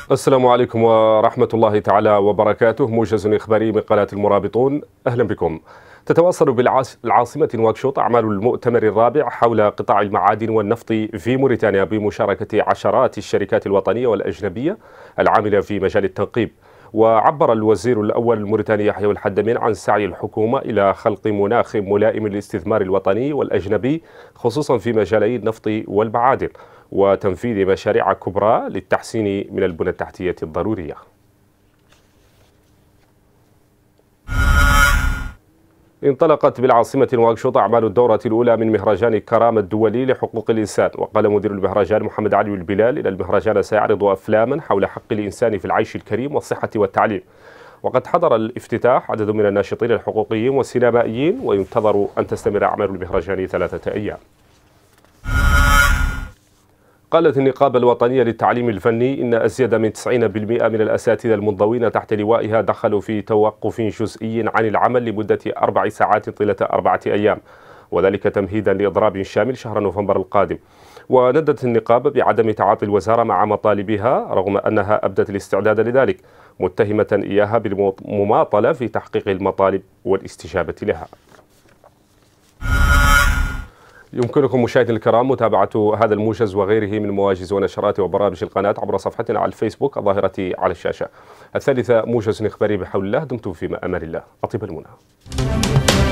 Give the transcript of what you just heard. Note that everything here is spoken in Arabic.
السلام عليكم ورحمة الله تعالى وبركاته. موجز إخباري من قناة المرابطون، أهلا بكم. تتواصل بالعاصمة نواكشوط أعمال المؤتمر الرابع حول قطاع المعادن والنفط في موريتانيا بمشاركة عشرات الشركات الوطنية والأجنبية العاملة في مجال التنقيب. وعبر الوزير الأول الموريتاني يحيى الحدمين عن سعي الحكومة إلى خلق مناخ ملائم للاستثمار الوطني والأجنبي خصوصا في مجالي النفط والمعادن، وتنفيذ مشاريع كبرى للتحسين من البنى التحتية الضرورية. انطلقت بالعاصمة نواكشوط أعمال الدورة الأولى من مهرجان كرامة الدولي لحقوق الإنسان. وقال مدير المهرجان محمد علي البلال إن المهرجان سيعرض أفلاما حول حق الإنسان في العيش الكريم والصحة والتعليم. وقد حضر الافتتاح عدد من الناشطين الحقوقيين والسينمائيين، وينتظر أن تستمر أعمال المهرجان 3 أيام. قالت النقابة الوطنية للتعليم الفني إن أزيد من 90% من الأساتذة المنضوين تحت لوائها دخلوا في توقف جزئي عن العمل لمدة 4 ساعات طيلة 4 أيام، وذلك تمهيدا لإضراب شامل شهر نوفمبر القادم. وندت النقابة بعدم تعاطي الوزارة مع مطالبها رغم أنها أبدت الاستعداد لذلك، متهمة إياها بالمماطلة في تحقيق المطالب والاستجابة لها. يمكنكم مشاهدينا الكرام متابعة هذا الموجز وغيره من مواجز ونشرات وبرامج القناة عبر صفحتنا على الفيسبوك الظاهرة على الشاشة. الثالثة موجز إخباري بحول الله. دمتم في أمان الله. أطيب المنى.